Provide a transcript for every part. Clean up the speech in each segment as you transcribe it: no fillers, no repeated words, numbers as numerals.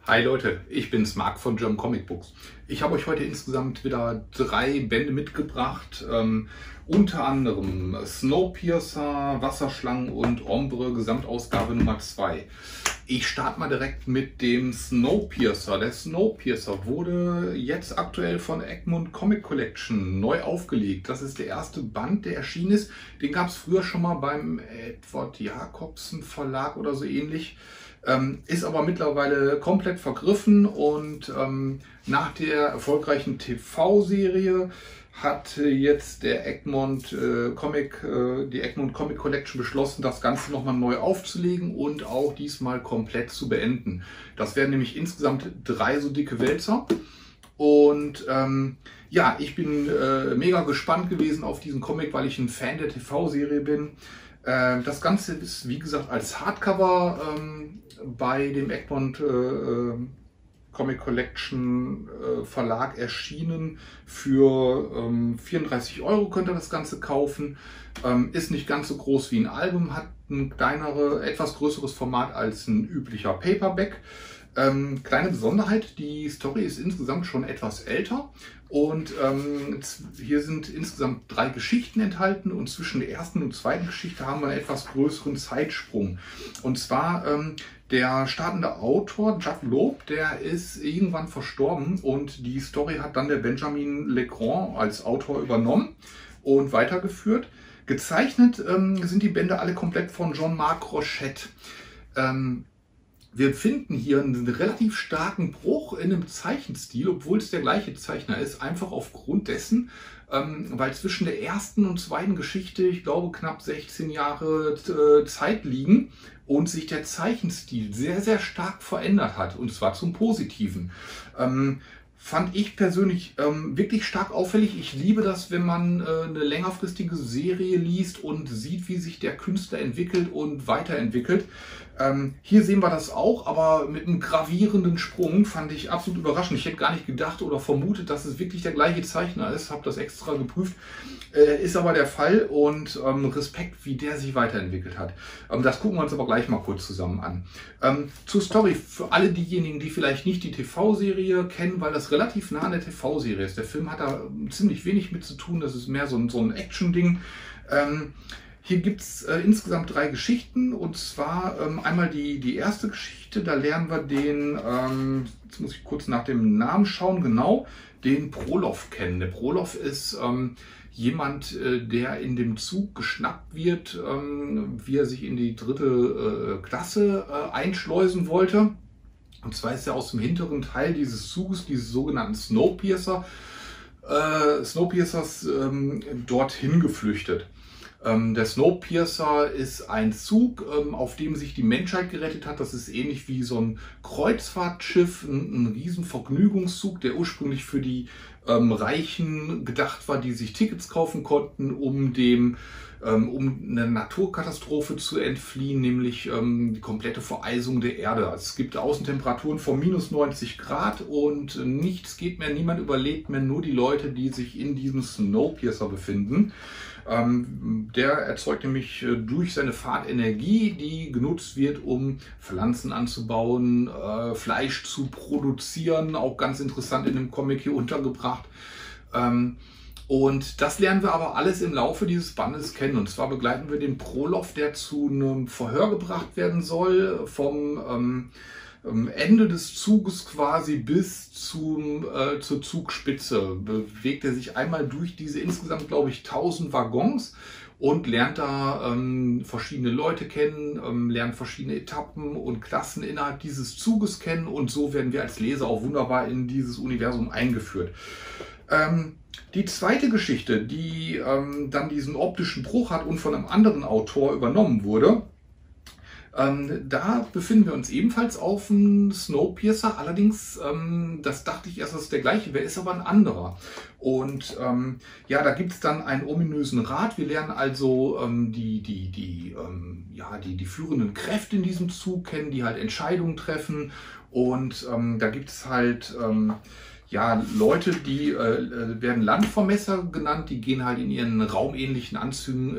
Hi Leute, ich bin's Marc von German Comic Books. Ich habe euch heute insgesamt wieder 3 Bände mitgebracht, unter anderem Snowpiercer, Wasserschlangen und Ombre, Gesamtausgabe Nummer 2. Ich starte mal direkt mit dem Snowpiercer. Der Snowpiercer wurde jetzt aktuell von Egmont Comic Collection neu aufgelegt. Das ist der erste Band, der erschienen ist. Den gab es früher schon mal beim Edward Jacobsen Verlag oder so ähnlich. Ist aber mittlerweile komplett vergriffen und nach der erfolgreichen TV-Serie hat jetzt der Egmont die Egmont Comic Collection beschlossen, das Ganze nochmal neu aufzulegen und auch diesmal komplett zu beenden. Das werden nämlich insgesamt 3 so dicke Wälzer. Und ja, ich bin mega gespannt gewesen auf diesen Comic, weil ich ein Fan der TV-Serie bin. Das Ganze ist, wie gesagt, als Hardcover bei dem Egmont Comic Collection Verlag erschienen. Für 34 € könnt ihr das Ganze kaufen. Ist nicht ganz so groß wie ein Album, hat ein etwas größeres Format als ein üblicher Paperback. Kleine Besonderheit, die Story ist insgesamt schon etwas älter und hier sind insgesamt 3 Geschichten enthalten und zwischen der ersten und zweiten Geschichte haben wir einen etwas größeren Zeitsprung. Und zwar der startende Autor, Judd Loeb, der ist irgendwann verstorben und die Story hat dann der Benjamin Legrand als Autor übernommen und weitergeführt. Gezeichnet sind die Bände alle komplett von Jean-Marc Rochette. Wir finden hier einen relativ starken Bruch in dem Zeichenstil, obwohl es der gleiche Zeichner ist, einfach aufgrund dessen, weil zwischen der ersten und zweiten Geschichte, ich glaube, knapp 16 Jahre Zeit liegen und sich der Zeichenstil sehr, sehr stark verändert hat, und zwar zum Positiven. Fand ich persönlich wirklich stark auffällig. Ich liebe das, wenn man eine längerfristige Serie liest und sieht, wie sich der Künstler entwickelt und weiterentwickelt. Hier sehen wir das auch, aber mit einem gravierenden Sprung, fand ich absolut überraschend. Ich hätte gar nicht gedacht oder vermutet, dass es wirklich der gleiche Zeichner ist. Habe das extra geprüft. Ist aber der Fall und Respekt, wie der sich weiterentwickelt hat. Das gucken wir uns aber gleich mal kurz zusammen an. Zur Story, für alle diejenigen, die vielleicht nicht die TV-Serie kennen, weil das relativ nah an der TV-Serie ist. Der Film hat da ziemlich wenig mit zu tun, das ist mehr so ein Action-Ding. Hier gibt es insgesamt 3 Geschichten, und zwar einmal die erste Geschichte, da lernen wir den, jetzt muss ich kurz nach dem Namen schauen, genau, den Prolov kennen. Der Prolov ist jemand, der in dem Zug geschnappt wird, wie er sich in die 3. Klasse einschleusen wollte. Und zwar ist er aus dem hinteren Teil dieses Zuges, dieses sogenannten Snowpiercers, dorthin geflüchtet. Der Snowpiercer ist ein Zug, auf dem sich die Menschheit gerettet hat. Das ist ähnlich wie so ein Kreuzfahrtschiff, ein riesen Vergnügungszug, der ursprünglich für die Reichen gedacht war, die sich Tickets kaufen konnten, um eine Naturkatastrophe zu entfliehen, nämlich die komplette Vereisung der Erde. Also es gibt Außentemperaturen von minus 90 Grad und nichts geht mehr, niemand überlebt mehr, nur die Leute, die sich in diesem Snowpiercer befinden. Der erzeugt nämlich durch seine Fahrt Energie, die genutzt wird, um Pflanzen anzubauen, Fleisch zu produzieren, auch ganz interessant in dem Comic hier untergebracht. Und das lernen wir aber alles im Laufe dieses Bandes kennen. Und zwar begleiten wir den Prolov, der zu einem Verhör gebracht werden soll, vom Ende des Zuges quasi bis zur Zugspitze. Bewegt er sich einmal durch diese insgesamt, glaube ich, 1000 Waggons und lernt da verschiedene Leute kennen, lernt verschiedene Etappen und Klassen innerhalb dieses Zuges kennen, und so werden wir als Leser auch wunderbar in dieses Universum eingeführt. Die zweite Geschichte, die dann diesen optischen Bruch hat und von einem anderen Autor übernommen wurde, da befinden wir uns ebenfalls auf dem Snowpiercer. Allerdings, das dachte ich erst, das ist der gleiche, wer ist aber ein anderer. Und ja, da gibt es dann einen ominösen Rat. Wir lernen also die führenden Kräfte in diesem Zug kennen, die halt Entscheidungen treffen. Und da gibt es halt ja, Leute, die werden Landvermesser genannt, die gehen halt in ihren raumähnlichen Anzügen,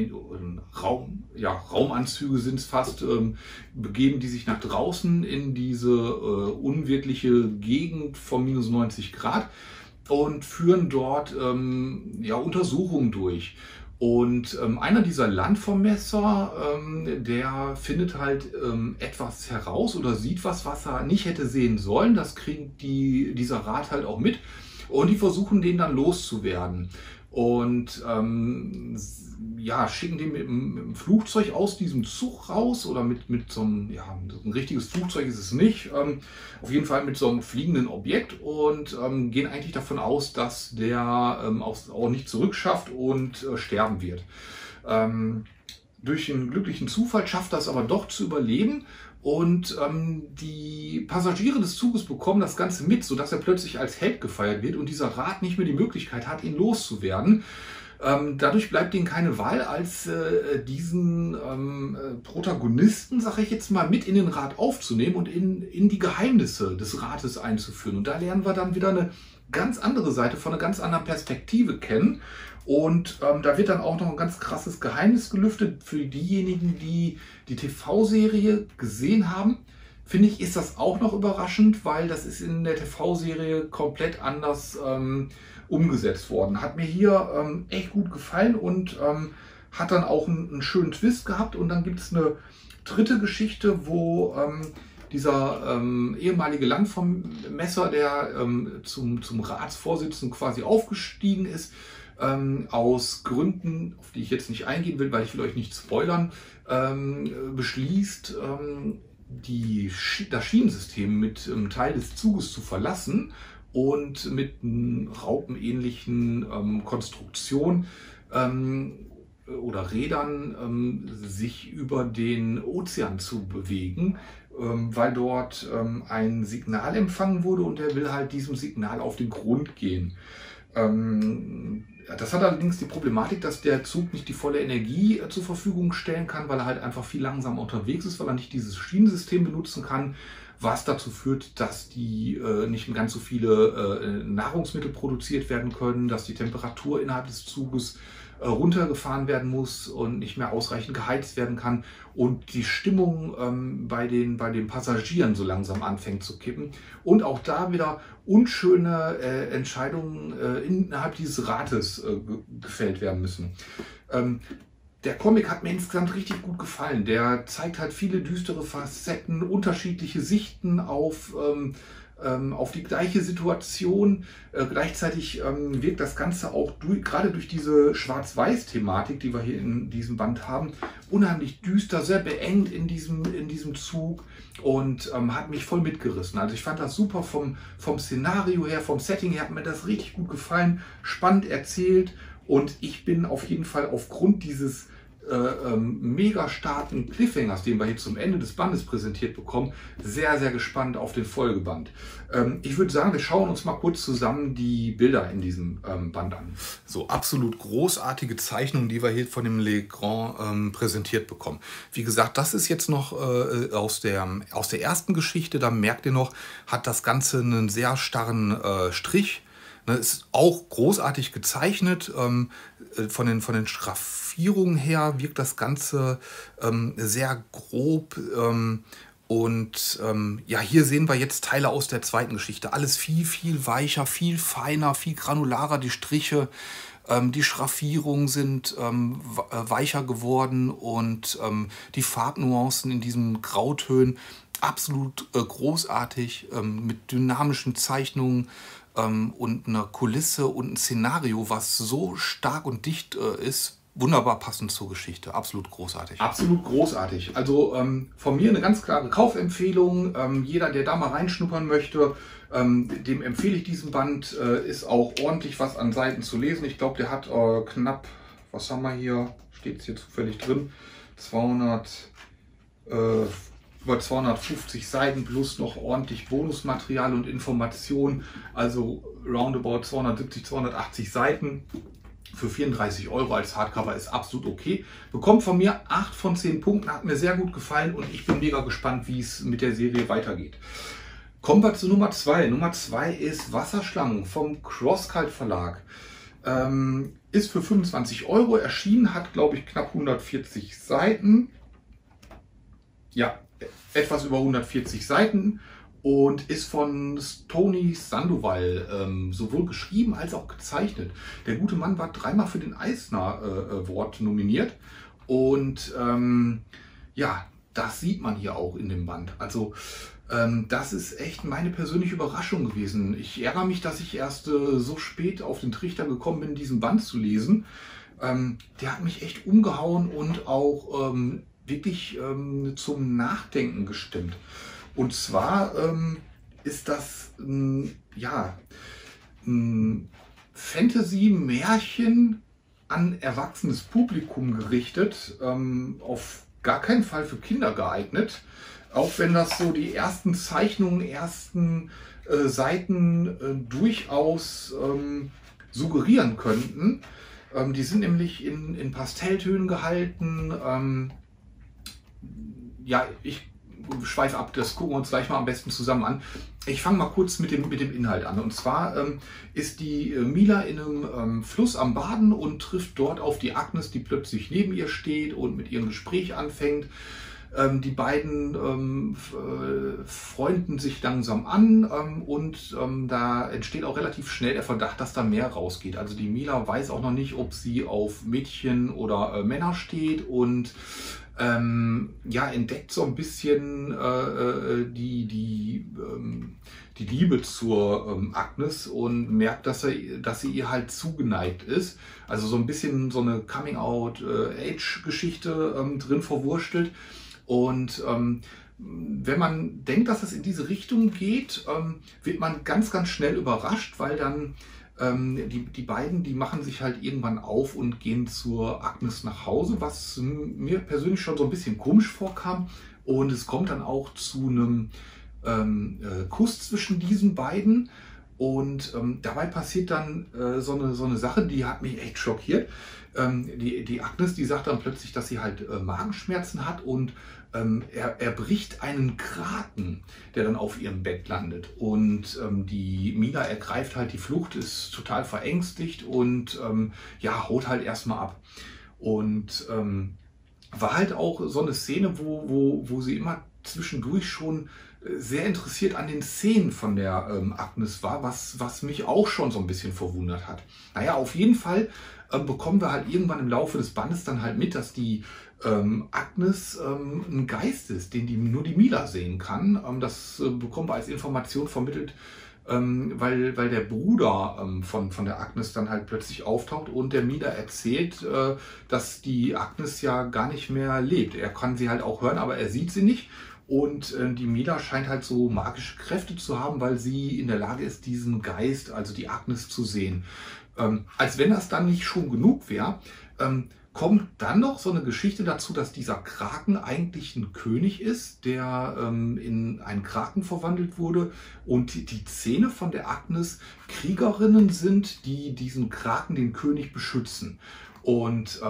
Raumanzüge sind es fast, begeben die sich nach draußen in diese unwirtliche Gegend von minus 90 Grad und führen dort ja, Untersuchungen durch. Und einer dieser Landvermesser, der findet halt etwas heraus oder sieht was, was er nicht hätte sehen sollen. Das kriegt dieser Rat halt auch mit. Und die versuchen, den dann loszuwerden. Und ja, schicken den mit dem Flugzeug aus diesem Zug raus oder mit so einem, ja, ein richtiges Flugzeug ist es nicht, auf jeden Fall mit so einem fliegenden Objekt und gehen eigentlich davon aus, dass der auch nicht zurückschafft und sterben wird. Durch einen glücklichen Zufall schafft das aber doch zu überleben. Und die Passagiere des Zuges bekommen das Ganze mit, sodass er plötzlich als Held gefeiert wird und dieser Rat nicht mehr die Möglichkeit hat, ihn loszuwerden. Dadurch bleibt ihnen keine Wahl, als diesen Protagonisten, sage ich jetzt mal, mit in den Rat aufzunehmen und in die Geheimnisse des Rates einzuführen. Und da lernen wir dann wieder eine ganz andere Seite von einer ganz anderen Perspektive kennen. Und da wird dann auch noch ein ganz krasses Geheimnis gelüftet für diejenigen, die die TV-Serie gesehen haben. Finde ich, ist das auch noch überraschend, weil das ist in der TV-Serie komplett anders umgesetzt worden. Hat mir hier echt gut gefallen und hat dann auch einen schönen Twist gehabt. Und dann gibt es eine dritte Geschichte, wo dieser ehemalige Landvermesser, der zum Ratsvorsitzenden quasi aufgestiegen ist, aus Gründen, auf die ich jetzt nicht eingehen will, weil ich will euch nicht spoilern, beschließt, das Schienensystem mit Teil des Zuges zu verlassen und mit einer raupenähnlichen Konstruktion oder Rädern sich über den Ozean zu bewegen, weil dort ein Signal empfangen wurde und er will halt diesem Signal auf den Grund gehen. Das hat allerdings die Problematik, dass der Zug nicht die volle Energie zur Verfügung stellen kann, weil er halt einfach viel langsamer unterwegs ist, weil er nicht dieses Schienensystem benutzen kann, was dazu führt, dass nicht ganz so viele Nahrungsmittel produziert werden können, dass die Temperatur innerhalb des Zuges runtergefahren werden muss und nicht mehr ausreichend geheizt werden kann und die Stimmung bei den Passagieren so langsam anfängt zu kippen und auch da wieder unschöne Entscheidungen innerhalb dieses Rates gefällt werden müssen. Der Comic hat mir insgesamt richtig gut gefallen. Der zeigt halt viele düstere Facetten, unterschiedliche Sichten auf die gleiche Situation. Gleichzeitig wirkt das Ganze auch gerade durch diese Schwarz-Weiß-Thematik, die wir hier in diesem Band haben, unheimlich düster, sehr beengt in diesem Zug und hat mich voll mitgerissen. Also ich fand das super vom Szenario her, vom Setting her, hat mir das richtig gut gefallen, spannend erzählt und ich bin auf jeden Fall aufgrund dieses mega starken Cliffhangers, den wir hier zum Ende des Bandes präsentiert bekommen, sehr, sehr gespannt auf den Folgeband. Ich würde sagen, wir schauen uns mal kurz zusammen die Bilder in diesem Band an. So, absolut großartige Zeichnungen, die wir hier von dem Legrand präsentiert bekommen. Wie gesagt, das ist jetzt noch aus der ersten Geschichte, da merkt ihr noch, hat das Ganze einen sehr starren Strich. Ist auch großartig gezeichnet. Von den Schraffierungen her wirkt das Ganze sehr grob. Ja, hier sehen wir jetzt Teile aus der zweiten Geschichte. Alles viel, viel weicher, viel feiner, viel granularer. Die Striche, die Schraffierungen sind weicher geworden und die Farbnuancen in diesen Grautönen absolut großartig mit dynamischen Zeichnungen. Und eine Kulisse und ein Szenario, was so stark und dicht ist, wunderbar passend zur Geschichte. Absolut großartig. Absolut großartig. Also von mir eine ganz klare Kaufempfehlung. Jeder, der da mal reinschnuppern möchte, dem empfehle ich diesen Band. Ist auch ordentlich was an Seiten zu lesen. Ich glaube, der hat knapp, was haben wir hier, steht es hier zufällig drin, über 250 Seiten plus noch ordentlich Bonusmaterial und Informationen, also roundabout 270, 280 Seiten für 34 € als Hardcover ist absolut okay. Bekommt von mir 8 von 10 Punkten, hat mir sehr gut gefallen und ich bin mega gespannt, wie es mit der Serie weitergeht. Kommen wir zu Nummer 2. Nummer 2 ist Wasserschlangen vom Crosscult Verlag. Ist für 25 Euro erschienen, hat glaube ich knapp 140 Seiten. Ja, etwas über 140 Seiten und ist von Tony Sandoval sowohl geschrieben als auch gezeichnet. Der gute Mann war 3-mal für den Eisner Award nominiert und ja, das sieht man hier auch in dem Band. Also das ist echt meine persönliche Überraschung gewesen. Ich ärgere mich, dass ich erst so spät auf den Trichter gekommen bin, diesen Band zu lesen. Der hat mich echt umgehauen und auch wirklich zum Nachdenken gestimmt. Und zwar ist das ja, ein Fantasy-Märchen an erwachsenes Publikum gerichtet, auf gar keinen Fall für Kinder geeignet. Auch wenn das so die ersten Zeichnungen, ersten Seiten durchaus suggerieren könnten. Die sind nämlich in Pastelltönen gehalten. Ja, ich schweife ab, das gucken wir uns gleich mal am besten zusammen an. Ich fange mal kurz mit dem Inhalt an. Und zwar ist die Mila in einem Fluss am Baden und trifft dort auf die Agnes, die plötzlich neben ihr steht und mit ihrem Gespräch anfängt. Die beiden freunden sich langsam an und da entsteht auch relativ schnell der Verdacht, dass da mehr rausgeht. Also die Mila weiß auch noch nicht, ob sie auf Mädchen oder Männer steht und ja, entdeckt so ein bisschen die Liebe zur Agnes und merkt, dass sie ihr halt zugeneigt ist. Also so ein bisschen so eine Coming-out-Age-Geschichte drin verwurstelt. Und wenn man denkt, dass es in diese Richtung geht, wird man ganz, ganz schnell überrascht, weil dann die beiden, die machen sich halt irgendwann auf und gehen zur Agnes nach Hause, was mir persönlich schon so ein bisschen komisch vorkam. Und es kommt dann auch zu einem Kuss zwischen diesen beiden. Und dabei passiert dann so eine Sache, die hat mich echt schockiert. Die Agnes, die sagt dann plötzlich, dass sie halt Magenschmerzen hat und er bricht einen Kraken, der dann auf ihrem Bett landet. Und die Mila ergreift halt die Flucht, ist total verängstigt und ja, haut halt erstmal ab. Und war halt auch so eine Szene, wo sie immer zwischendurch schon sehr interessiert an den Szenen von der Agnes war, was mich auch schon so ein bisschen verwundert hat. Naja, auf jeden Fall bekommen wir halt irgendwann im Laufe des Bandes dann halt mit, dass die Agnes ein Geist ist, den nur die Mila sehen kann. Das bekommen wir als Information vermittelt, weil der Bruder von der Agnes dann halt plötzlich auftaucht und der Mila erzählt, dass die Agnes ja gar nicht mehr lebt. Er kann sie halt auch hören, aber er sieht sie nicht. Und die Mila scheint halt so magische Kräfte zu haben, weil sie in der Lage ist, diesen Geist, also die Agnes, zu sehen. Als wenn das dann nicht schon genug wäre, kommt dann noch so eine Geschichte dazu, dass dieser Kraken eigentlich ein König ist, der in einen Kraken verwandelt wurde und die Zähne von der Agnes Kriegerinnen sind, die diesen Kraken, den König, beschützen. Und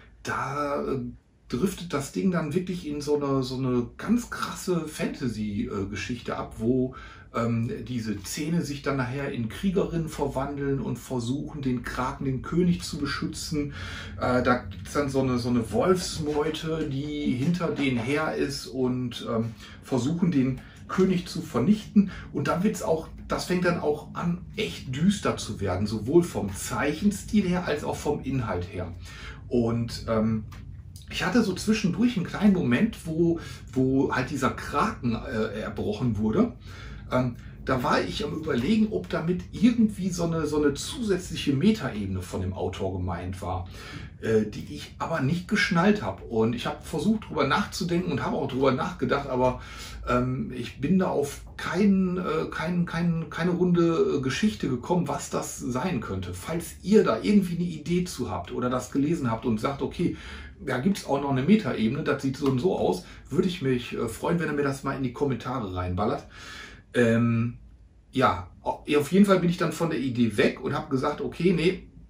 da driftet das Ding dann wirklich in so eine ganz krasse Fantasy-Geschichte ab, wo diese Zähne sich dann nachher in Kriegerinnen verwandeln und versuchen, den Kraken, den König, zu beschützen. Da gibt es dann so eine Wolfsmeute, die hinter denen her ist und versuchen, den König zu vernichten. Und dann das fängt dann auch an, echt düster zu werden, sowohl vom Zeichenstil her als auch vom Inhalt her. Und ich hatte so zwischendurch einen kleinen Moment, wo halt dieser Kraken erbrochen wurde. Da war ich am Überlegen, ob damit irgendwie so eine zusätzliche Metaebene von dem Autor gemeint war, die ich aber nicht geschnallt habe. Und ich habe versucht, darüber nachzudenken und habe auch darüber nachgedacht, aber ich bin da auf keine runde Geschichte gekommen, was das sein könnte. Falls ihr da irgendwie eine Idee zu habt oder das gelesen habt und sagt, okay, da gibt es auch noch eine Metaebene, das sieht so und so aus, würde ich mich freuen, wenn ihr mir das mal in die Kommentare reinballert. Ja, auf jeden Fall bin ich dann von der Idee weg und habe gesagt, okay, nee,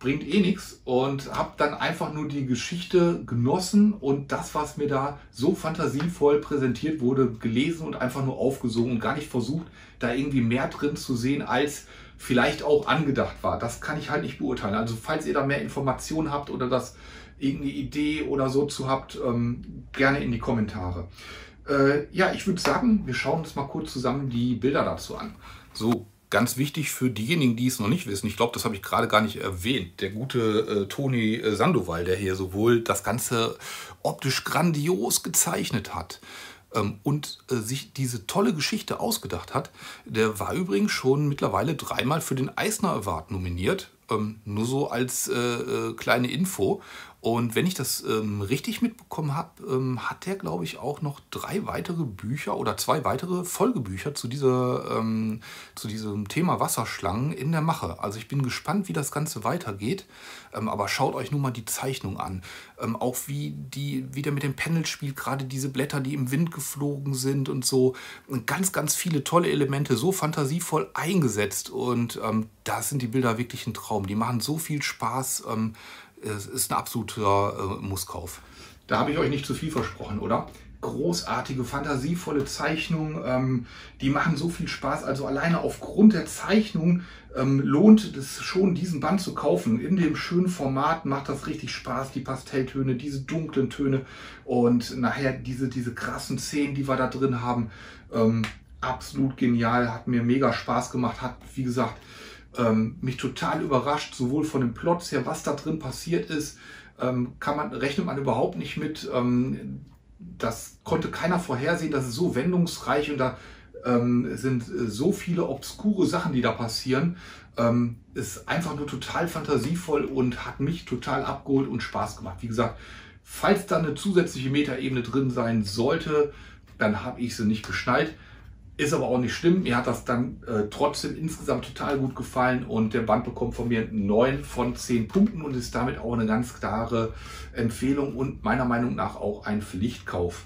bringt eh nichts und habe dann einfach nur die Geschichte genossen und das, was mir da so fantasievoll präsentiert wurde, gelesen und einfach nur aufgesogen und gar nicht versucht, da irgendwie mehr drin zu sehen, als vielleicht auch angedacht war. Das kann ich halt nicht beurteilen. Also falls ihr da mehr Informationen habt oder das irgendeine Idee oder so zu habt, gerne in die Kommentare. Ja, ich würde sagen, wir schauen uns mal kurz zusammen die Bilder dazu an. So, ganz wichtig für diejenigen, die es noch nicht wissen, ich glaube, das habe ich gerade gar nicht erwähnt, der gute Toni Sandoval, der hier sowohl das Ganze optisch grandios gezeichnet hat und sich diese tolle Geschichte ausgedacht hat, der war übrigens schon mittlerweile 3-mal für den Eisner Award nominiert. Nur so als kleine Info. Und wenn ich das richtig mitbekommen habe, hat der, glaube ich, auch noch 3 weitere Bücher oder 2 weitere Folgebücher zu diesem Thema Wasserschlangen in der Mache. Also ich bin gespannt, wie das Ganze weitergeht. Aber schaut euch nur mal die Zeichnung an. Auch wie der mit dem Panel spielt, gerade diese Blätter, die im Wind geflogen sind und so. Ganz, ganz viele tolle Elemente, so fantasievoll eingesetzt. Und da sind die Bilder wirklich ein Traum. Die machen so viel Spaß. Es ist ein absoluter Musskauf. Da habe ich euch nicht zu viel versprochen, oder? Großartige, fantasievolle Zeichnungen, die machen so viel Spaß. Also alleine aufgrund der Zeichnung lohnt es schon, diesen Band zu kaufen. In dem schönen Format macht das richtig Spaß, die Pastelltöne, diese dunklen Töne und nachher diese krassen Szenen, die wir da drin haben. Absolut genial, hat mir mega Spaß gemacht, hat, wie gesagt, mich total überrascht, sowohl von den Plots her, was da drin passiert ist, rechnet man überhaupt nicht mit. Das konnte keiner vorhersehen, das ist so wendungsreich und da sind so viele obskure Sachen, die da passieren. Ist einfach nur total fantasievoll und hat mich total abgeholt und Spaß gemacht. Wie gesagt, falls da eine zusätzliche Metaebene drin sein sollte, dann habe ich sie nicht geschnallt. Ist aber auch nicht schlimm. Mir hat das dann trotzdem insgesamt total gut gefallen und der Band bekommt von mir 9 von 10 Punkten und ist damit auch eine ganz klare Empfehlung und meiner Meinung nach auch ein Pflichtkauf.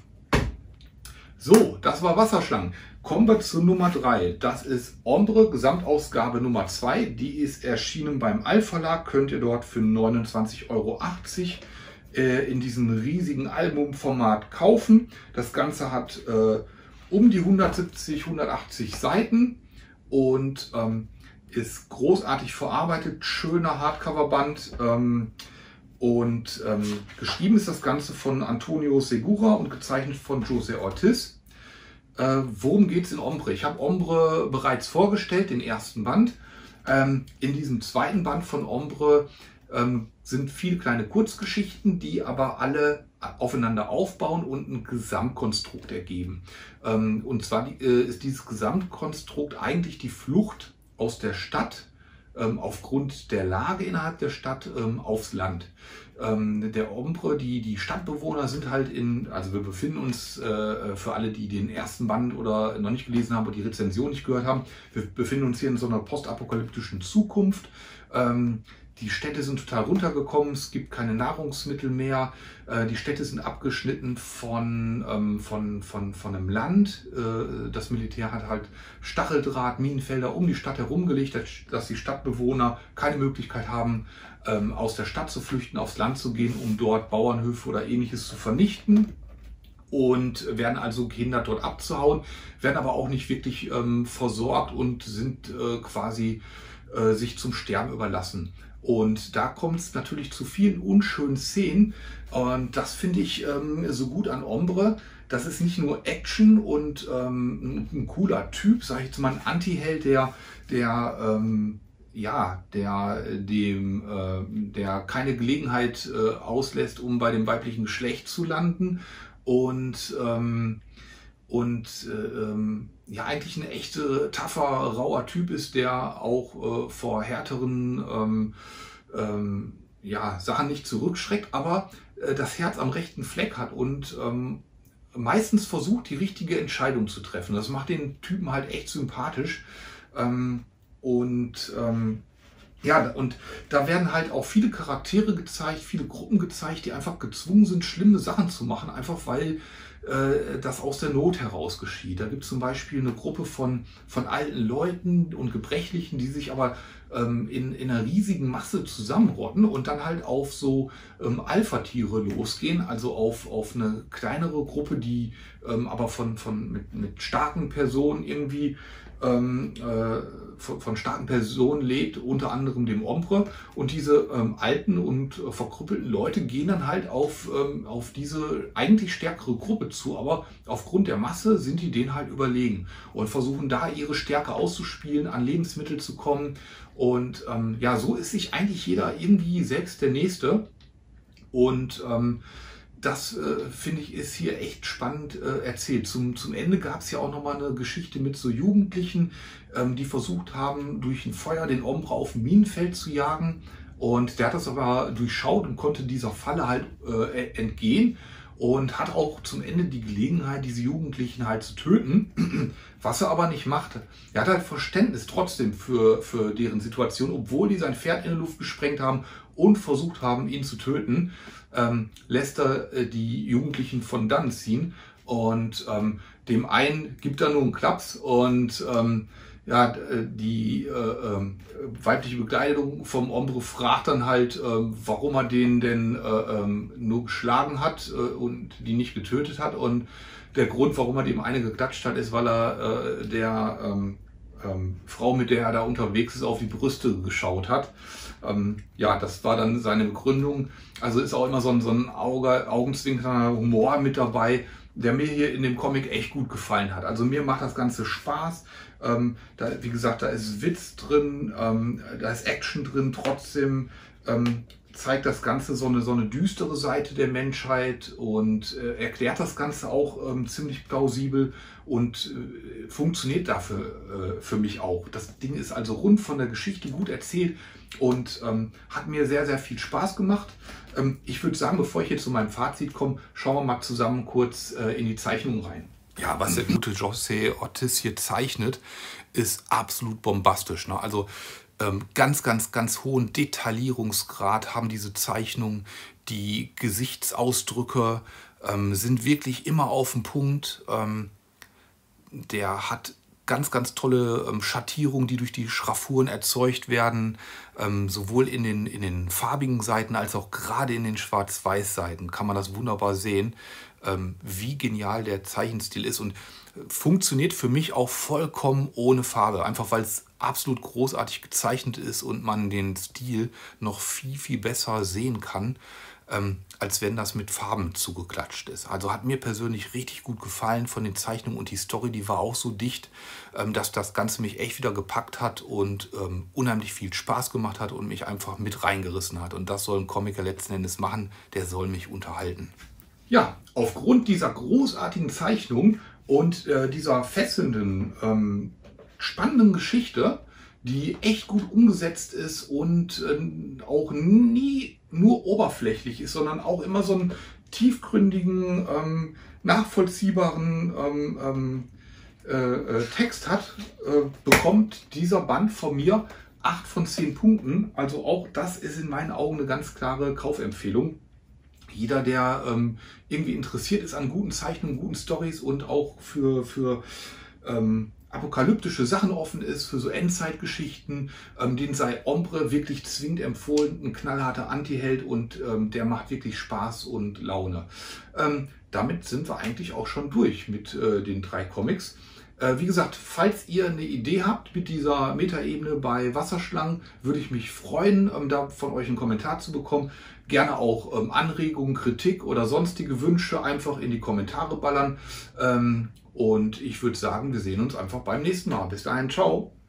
So, das war Wasserschlangen. Kommen wir zu Nummer 3. Das ist Ombre, Gesamtausgabe Nummer 2. Die ist erschienen beim Al-Verlag. Könnt ihr dort für 29,80 € in diesem riesigen Albumformat kaufen. Das Ganze hat um die 170, 180 Seiten und ist großartig verarbeitet, schöner Hardcover-Band geschrieben ist das Ganze von Antonio Segura und gezeichnet von José Ortiz. Worum geht es in Ombre? Ich habe Ombre bereits vorgestellt, den ersten Band. In diesem zweiten Band von Ombre sind viele kleine Kurzgeschichten, die aber alle aufeinander aufbauen und ein Gesamtkonstrukt ergeben. Und zwar ist dieses Gesamtkonstrukt eigentlich die Flucht aus der Stadt aufgrund der Lage innerhalb der Stadt aufs Land. Der Ombre, die Stadtbewohner sind halt also wir befinden uns, für alle, die den ersten Band oder noch nicht gelesen haben oder die Rezension nicht gehört haben, wir befinden uns hier in so einer postapokalyptischen Zukunft. Die Städte sind total runtergekommen, es gibt keine Nahrungsmittel mehr, die Städte sind abgeschnitten von einem Land. Das Militär hat halt Stacheldraht, Minenfelder um die Stadt herumgelegt, dass die Stadtbewohner keine Möglichkeit haben, aus der Stadt zu flüchten, aufs Land zu gehen, um dort Bauernhöfe oder ähnliches zu vernichten. Und werden also gehindert, dort abzuhauen, werden aber auch nicht wirklich versorgt und sind quasi sich zum Sterben überlassen. Und da kommt es natürlich zu vielen unschönen Szenen. Und das finde ich so gut an Ombre. Das ist nicht nur Action und ein cooler Typ, sage ich jetzt mal, ein Anti-Held, der keine Gelegenheit auslässt, um bei dem weiblichen Geschlecht zu landen. Eigentlich ein echte, tougher, rauer Typ ist, der auch vor härteren Sachen nicht zurückschreckt, aber das Herz am rechten Fleck hat und meistens versucht, die richtige Entscheidung zu treffen. Das macht den Typen halt echt sympathisch. Und da werden halt auch viele Charaktere gezeigt, viele Gruppen gezeigt, die einfach gezwungen sind, schlimme Sachen zu machen, einfach weil das aus der Not heraus geschieht. Da gibt es zum Beispiel eine Gruppe von alten Leuten und Gebrechlichen, die sich aber in einer riesigen Masse zusammenrotten und dann halt auf so Alpha-Tiere losgehen, also auf eine kleinere Gruppe, die aber mit starken Personen irgendwie von starken Personen lebt, unter anderem dem Ombre. Und diese alten und verkrüppelten Leute gehen dann halt auf diese eigentlich stärkere Gruppe zu, aber aufgrund der Masse sind die denen halt überlegen und versuchen da ihre Stärke auszuspielen, an Lebensmittel zu kommen. Und ja, so ist sich eigentlich jeder irgendwie selbst der Nächste. Und das finde ich ist hier echt spannend erzählt. Zum Ende gab es ja auch nochmal eine Geschichte mit so Jugendlichen, die versucht haben, durch ein Feuer den Ombre auf ein Minenfeld zu jagen. Und der hat das aber durchschaut und konnte dieser Falle halt entgehen und hat auch zum Ende die Gelegenheit, diese Jugendlichen halt zu töten, was er aber nicht machte. Er hat halt Verständnis trotzdem für deren Situation, obwohl die sein Pferd in die Luft gesprengt haben und versucht haben, ihn zu töten, lässt er die Jugendlichen von dann ziehen und dem einen gibt er nur einen Klaps und ja, die weibliche Begleitung vom Ombre fragt dann halt, warum er den denn nur geschlagen hat und die nicht getötet hat. Und der Grund, warum er dem eine geklatscht hat, ist, weil er der Frau, mit der er da unterwegs ist, auf die Brüste geschaut hat. Ja, das war dann seine Begründung. Also ist auch immer so ein augenzwinkernder Humor mit dabei, der mir hier in dem Comic echt gut gefallen hat. Also mir macht das Ganze Spaß. Wie gesagt, da ist Witz drin, da ist Action drin, trotzdem zeigt das Ganze so eine düstere Seite der Menschheit und erklärt das Ganze auch ziemlich plausibel und funktioniert dafür für mich auch. Das Ding ist also rund von der Geschichte gut erzählt und hat mir sehr, sehr viel Spaß gemacht. Ich würde sagen, bevor ich jetzt zu meinem Fazit komme, schauen wir mal zusammen kurz in die Zeichnung rein. Ja, was der gute José Ortiz hier zeichnet, ist absolut bombastisch, ne? Also ganz, ganz, ganz hohen Detaillierungsgrad haben diese Zeichnungen. Die Gesichtsausdrücke sind wirklich immer auf den Punkt. Der hat ganz, ganz tolle Schattierungen, die durch die Schraffuren erzeugt werden. Sowohl in den farbigen Seiten als auch gerade in den Schwarz-Weiß-Seiten kann man das wunderbar sehen, wie genial der Zeichenstil ist und funktioniert für mich auch vollkommen ohne Farbe. Einfach weil es absolut großartig gezeichnet ist und man den Stil noch viel, viel besser sehen kann, als wenn das mit Farben zugeklatscht ist. Also hat mir persönlich richtig gut gefallen von den Zeichnungen und die Story, die war auch so dicht, dass das Ganze mich echt wieder gepackt hat und unheimlich viel Spaß gemacht hat und mich einfach mit reingerissen hat. Und das soll ein Comic letzten Endes machen, der soll mich unterhalten. Ja, aufgrund dieser großartigen Zeichnung und dieser fesselnden, spannenden Geschichte, die echt gut umgesetzt ist und auch nie nur oberflächlich ist, sondern auch immer so einen tiefgründigen, nachvollziehbaren Text hat, bekommt dieser Band von mir 8 von 10 Punkten. Also auch das ist in meinen Augen eine ganz klare Kaufempfehlung. Jeder, der irgendwie interessiert ist an guten Zeichnungen, guten Storys und auch für apokalyptische Sachen offen ist, für so Endzeitgeschichten, den sei Ombre wirklich zwingend empfohlen. Ein knallharter Anti-Held und der macht wirklich Spaß und Laune. Damit sind wir eigentlich auch schon durch mit den 3 Comics. Wie gesagt, falls ihr eine Idee habt mit dieser Metaebene bei Wasserschlangen, würde ich mich freuen, da von euch einen Kommentar zu bekommen. Gerne auch Anregungen, Kritik oder sonstige Wünsche einfach in die Kommentare ballern. Und ich würde sagen, wir sehen uns einfach beim nächsten Mal. Bis dahin, ciao!